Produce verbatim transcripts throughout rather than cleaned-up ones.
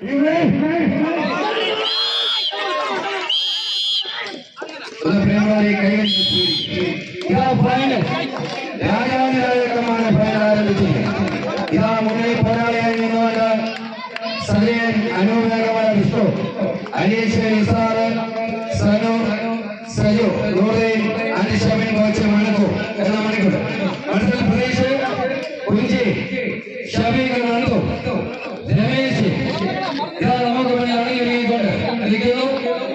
പ്രിയമുള്ളവരെ കൈകൾ ഇതാ ഫൈനൽ രാജാവിനായകമായ ഫൈനൽ ആരംഭിച്ചിരിക്കുന്നു. ഇതാ മുന്നിൽ പോരാളിയായി നിന്നുകൊണ്ട് സജയൻ അനുവേഗമായ വിഷ്ണു അനീഷ് നിസാറ് സനു സജു നൂറേൻ ആൻഡ് ഷമീൻ കോച്ച് മണിക്കൂർ എന്ന മണിക്കൂർ മത്സരം പ്രതീക്ഷ കുഞ്ചി ഷമീൻ മണിക്കൂർ രമേശ് ഇതാ നമുക്ക് മുന്നിൽ അണിയൊരുങ്ങിക്കൊണ്ട് ഇരിക്കുന്നു.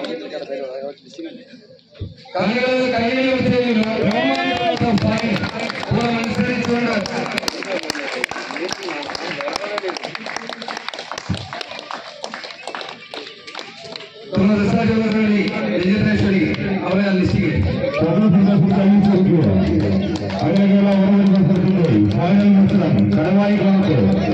കളികൾ കൈകളിൽ മത്സരിച്ചുകൊണ്ട് അവരെ നിശ്ചയിക്കും ഫൈനൽ മത്സരം കടമായി കാലത്ത്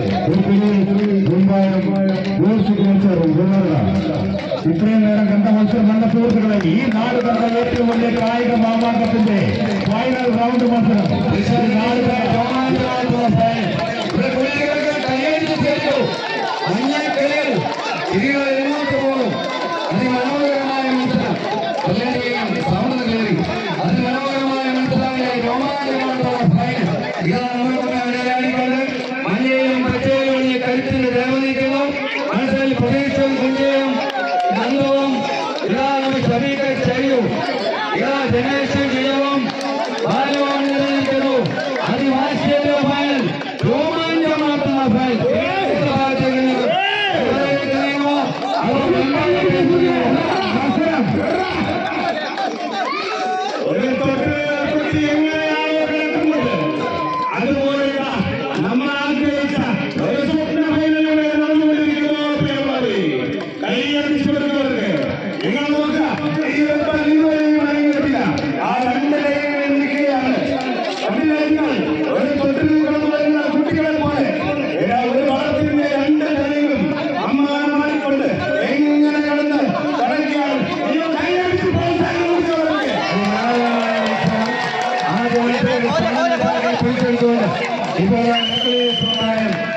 ഇത്രയും നേരം കണ്ട മത്സരം കണ്ട സുഹൃത്തുക്കളെ ഈ നാട് കണ്ട ഏറ്റവും വലിയ കായിക മാമാങ്കത്തിന്റെ ഫൈനൽ റൗണ്ട് മത്സരം നാട് രോമാഞ്ചമായിട്ടുള്ള ഫൈനൽ ഇതികൾ എങ്ങോട്ട് പോകും. അതിമനോഹരമായ മത്സരം സൗണ്ട് കയറി അതിമനോഹരമായ മത്സരമായി രോമാഞ്ചമായിട്ടുള്ള ഫൈനൽ ഇതാ നമ്മുടെ അടയാളിക്കൊണ്ട് മഞ്ഞയും പച്ചയും ഈ കരുത്തിന്റെ ദേവനിക്കുന്നു. മത്സരത്തിൽ പ്രതീക്ഷയും കുഞ്ചയും നന്ദവും ഇതാ നമ്മൾ ഷമീക ചെയ്തു ഇതാ ജനേഷ് ജയവും ബാലവും നിലനിൽക്കുന്നു. അതിവാശിയേറിയ ഫൈനൽ രോമാഞ്ചമായിട്ടുള്ള ഫൈനൽ അതുപോലെ നമ്മൾ ആഗ്രഹിച്ച ഒരു സ്വപ്ന ഫൈനലുകൾ നടന്നുകൊണ്ടിരിക്കുന്നു. കൈയടിച്ചു കൊടുക്കുന്നവർക്ക് നിങ്ങൾ നോക്കാം ആ രണ്ട് ലൈനുകൾ എന്തൊക്കെയാണ് ഒരു തൊട്ടിൽ കടന്നു വരുന്ന കുട്ടികളെ പോലെ ഒരു വളത്തിന്റെ രണ്ട് ലൈനുകളും അമ്മാനമായിക്കൊണ്ട് എങ്ങനെ കടന്ന് കടക്കുകയാണ്. കൈയടിച്ച് പ്രോത്സാഹനം കൊടുക്കുന്നവർക്ക് ഇപ്പോൾ